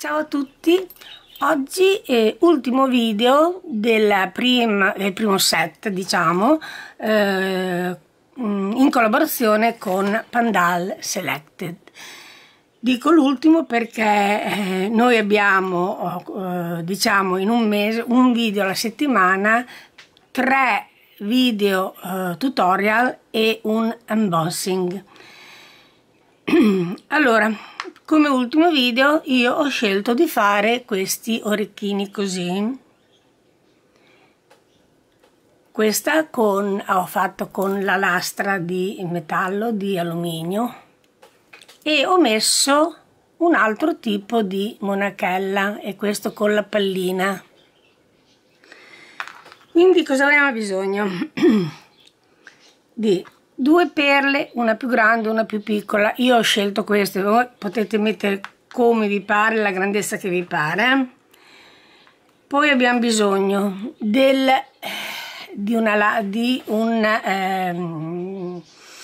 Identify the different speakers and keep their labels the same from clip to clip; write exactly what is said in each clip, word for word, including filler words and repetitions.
Speaker 1: Ciao a tutti, oggi è ultimo video del, prim, del primo set, diciamo, eh, in collaborazione con Pandal Selected. Dico l'ultimo perché eh, noi abbiamo, eh, diciamo, in un mese, un video alla settimana, tre video eh, tutorial e un unboxing. Allora, come ultimo video io ho scelto di fare questi orecchini così. Questa con, ho fatto con la lastra di metallo, di alluminio, e ho messo un altro tipo di monachella, e questo con la pallina. Quindi cosa avremo bisogno? Di due perle, una più grande, una più piccola. Io ho scelto queste, voi potete mettere come vi pare, la grandezza che vi pare. Poi abbiamo bisogno del, di una di un ehm,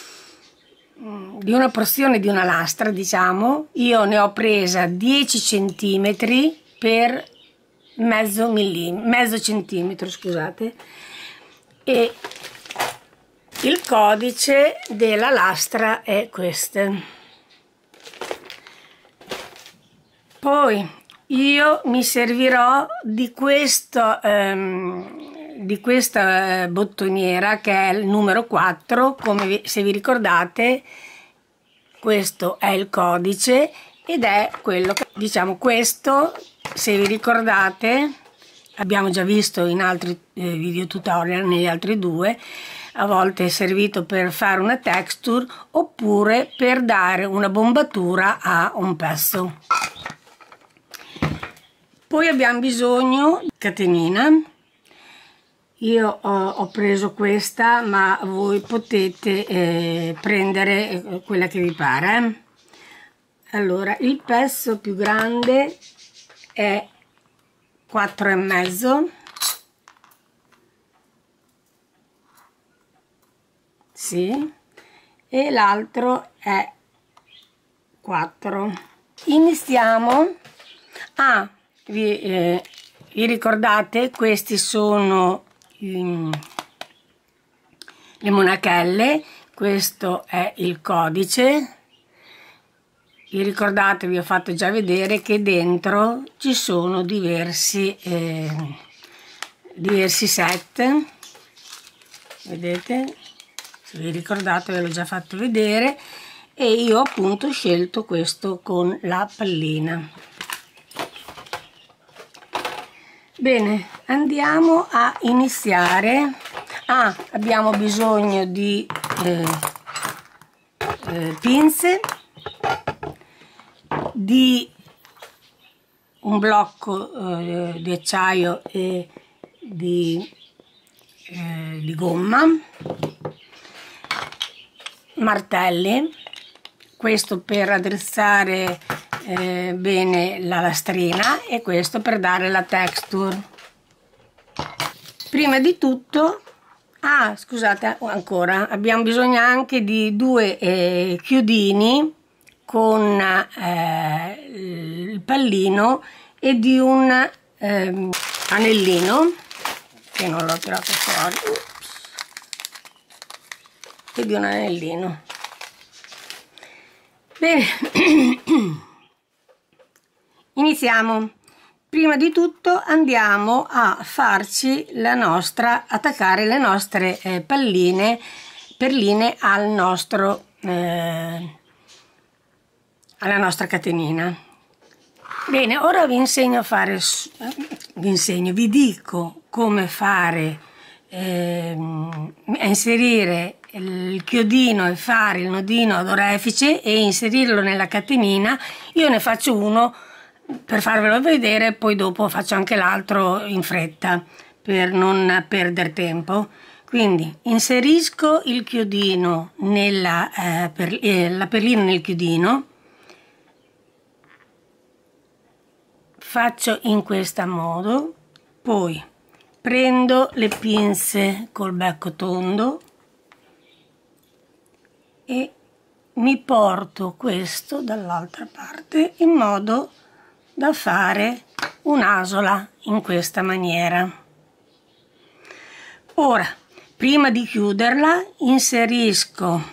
Speaker 1: di una porzione di una lastra, diciamo. Io ne ho presa dieci centimetri per mezzo millimetro, mezzo centimetro, scusate, e il codice della lastra è questo. Poi io mi servirò di questo ehm, di questa bottoniera che è il numero quattro, come vi, se vi ricordate, questo è il codice ed è quello che, diciamo, questo, se vi ricordate, abbiamo già visto in altri eh, video tutorial, negli altri due. A volte è servito per fare una texture oppure per dare una bombatura a un pezzo. Poi abbiamo bisogno di catenina. Io ho, ho preso questa, ma voi potete eh, prendere quella che vi pare. Allora, il pezzo più grande è quattro e mezzo. Sì, e l'altro è quattro. Iniziamo. Ah, vi, eh, vi ricordate, questi sono um, le monachelle, questo è il codice. Vi ricordate, vi ho fatto già vedere che dentro ci sono diversi eh, diversi set, vedete? Se vi ricordate ve l'ho già fatto vedere, e io appunto ho scelto questo con la pallina. Bene, andiamo a iniziare. Ah, abbiamo bisogno di eh, eh, pinze, di un blocco eh, di acciaio e di, eh, di gomma, martelli, questo per addrizzare eh, bene la lastrina e questo per dare la texture. Prima di tutto, ah scusate, ancora abbiamo bisogno anche di due eh, chiodini con eh, il pallino e di un eh, anellino che non l'ho tirato fuori. Ups. E di un anellino. Bene, iniziamo. Prima di tutto andiamo a farci la nostra, attaccare le nostre eh, palline, perline al nostro eh, alla nostra catenina. Bene, ora vi insegno a fare, vi insegno, vi dico come fare, eh, a inserire il chiodino e fare il nodino ad orefice e inserirlo nella catenina. Io ne faccio uno per farvelo vedere, poi dopo faccio anche l'altro in fretta per non perdere tempo. Quindi inserisco il chiodino nella eh, per, eh, la perlina nel chiodino, faccio in questo modo, poi prendo le pinze col becco tondo e mi porto questo dall'altra parte in modo da fare un'asola in questa maniera. Ora, prima di chiuderla, inserisco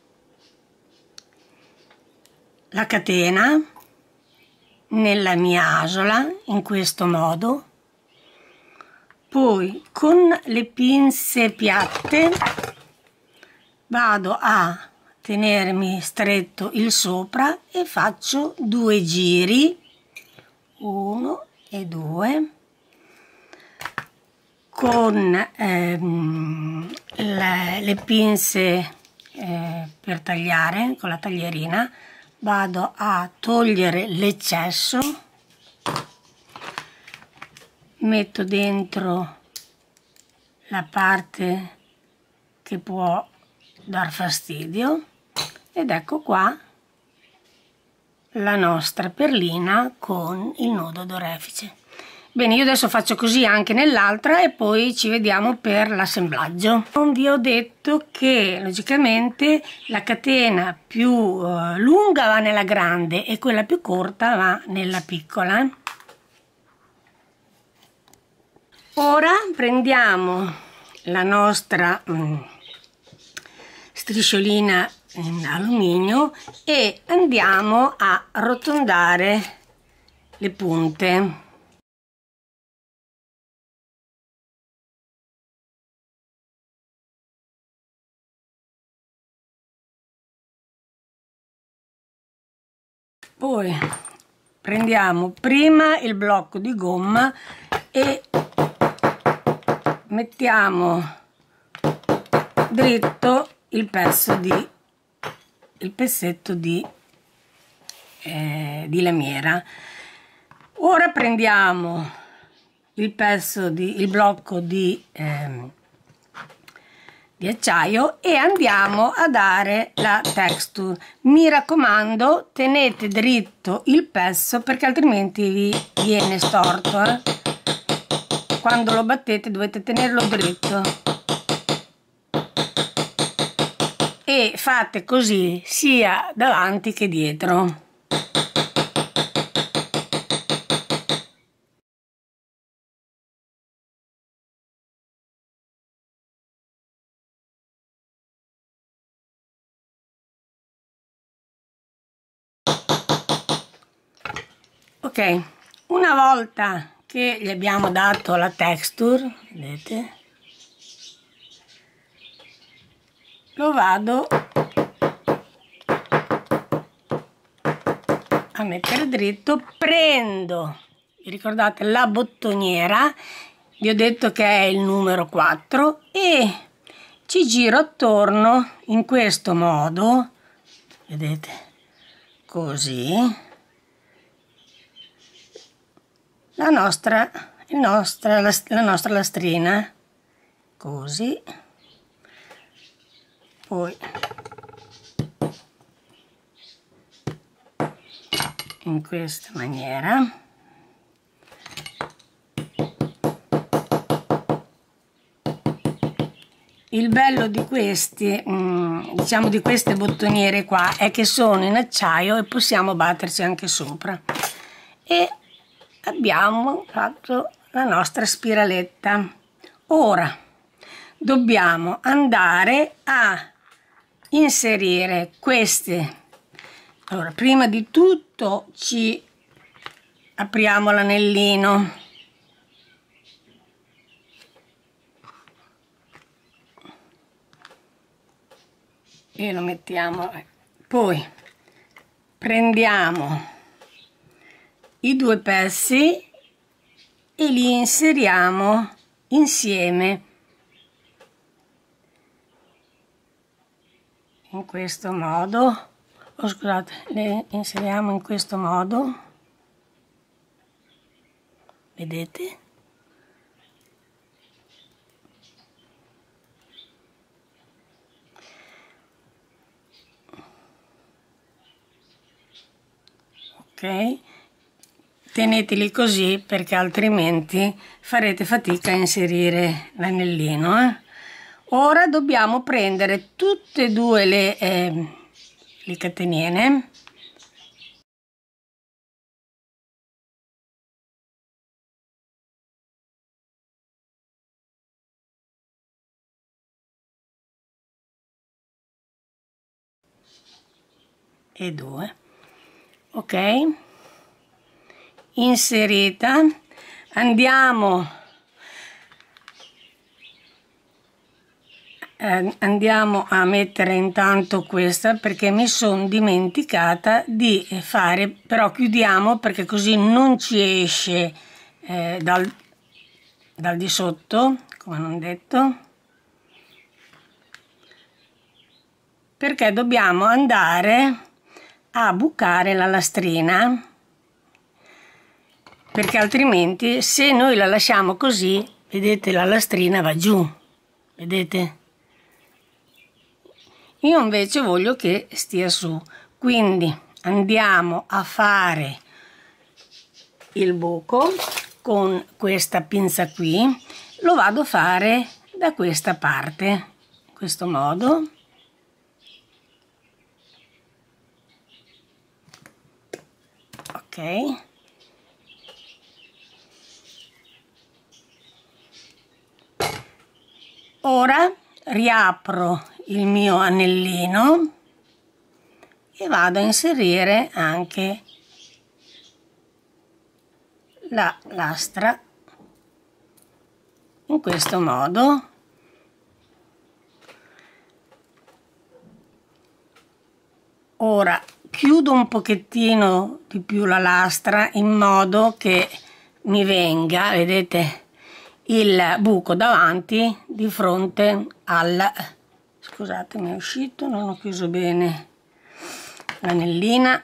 Speaker 1: la catena nella mia asola in questo modo, poi con le pinze piatte vado a tenermi stretto il sopra e faccio due giri, uno e due, con ehm, le, le pinze eh, per tagliare con la taglierina. Vado a togliere l'eccesso, metto dentro la parte che può dar fastidio ed ecco qua la nostra perlina con il nodo d'orefice. Bene, io adesso faccio così anche nell'altra e poi ci vediamo per l'assemblaggio. Non vi ho detto che logicamente la catena più uh, lunga va nella grande e quella più corta va nella piccola. Ora prendiamo la nostra um, strisciolina in alluminio e andiamo a arrotondare le punte. Poi prendiamo prima il blocco di gomma e mettiamo dritto il pezzo di il pezzetto di, eh, di lamiera. Ora prendiamo il pezzo di il blocco di eh, di acciaio e andiamo a dare la texture. Mi raccomando, tenete dritto il pezzo perché altrimenti vi viene storto, eh? Quando lo battete dovete tenerlo dritto e fate così sia davanti che dietro. Ok, una volta che gli abbiamo dato la texture, vedete, lo vado a mettere dritto, prendo, vi ricordate la bottoniera, vi ho detto che è il numero quattro e ci giro attorno in questo modo, vedete, così. La nostra, il nostra, la, la nostra lastrina, così, poi in questa maniera, il bello di questi, diciamo di queste bottoniere qua, è che sono in acciaio e possiamo batterci anche sopra. E abbiamo fatto la nostra spiraletta. Ora dobbiamo andare a inserire queste. Allora, prima di tutto ci apriamo l'anellino e lo mettiamo, poi prendiamo i due pezzi e li inseriamo insieme in questo modo. Oh, scusate, le inseriamo in questo modo, vedete? Ok, teneteli così perché altrimenti farete fatica a inserire l'anellino, eh? Ora dobbiamo prendere tutte e due le, eh, le catenine e due. Ok, inserita. Andiamo eh, andiamo a mettere intanto questa, perché mi sono dimenticata di fare, però chiudiamo perché così non ci esce eh, dal, dal di sotto, come non detto, perché dobbiamo andare a bucare la lastrina, perché altrimenti se noi la lasciamo così, vedete, la lastrina va giù, vedete? Io invece voglio che stia su, quindi andiamo a fare il buco con questa pinza qui, lo vado a fare da questa parte, in questo modo. Ok. Ora riapro il mio anellino e vado a inserire anche la lastra in questo modo. Ora chiudo un pochettino di più la lastra in modo che mi venga, vedete, il buco davanti di fronte al, scusate, mi è uscito, non ho chiuso bene l'anellina.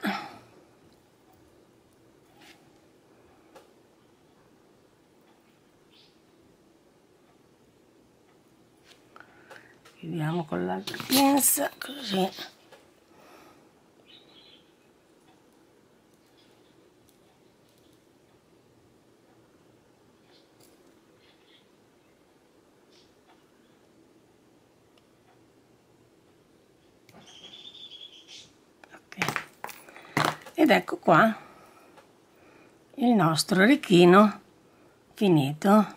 Speaker 1: Chiudiamo con l'altra pinza, così. Ed ecco qua il nostro orecchino finito.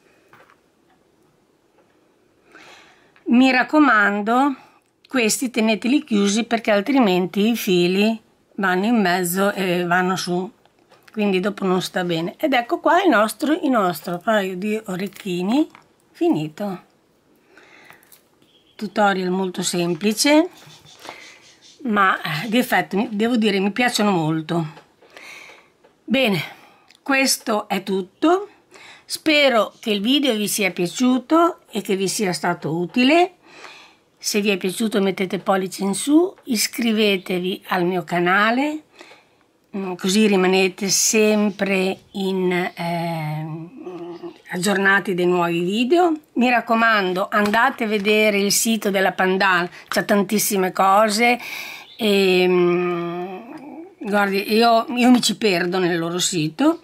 Speaker 1: Mi raccomando, questi teneteli chiusi perché altrimenti i fili vanno in mezzo e vanno su, quindi dopo non sta bene. Ed ecco qua il nostro, il nostro paio di orecchini finito. Tutorial molto semplice, ma di effetto devo dire mi piacciono molto. Bene, questo è tutto. Spero che il video vi sia piaciuto e che vi sia stato utile. Se vi è piaciuto mettete pollice in su, iscrivetevi al mio canale, così rimanete sempre in, eh, aggiornati dei nuovi video. Mi raccomando, andate a vedere il sito della Pandan, c'è tantissime cose e guardi, io, io mi ci perdo nel loro sito.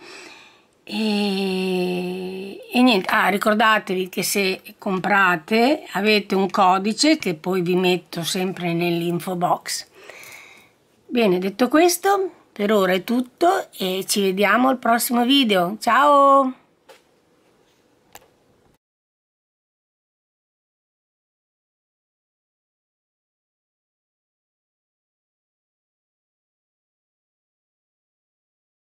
Speaker 1: E, e niente, ah, ricordatevi che se comprate avete un codice che poi vi metto sempre nell'info box. Bene, detto questo, per ora è tutto e ci vediamo al prossimo video. Ciao!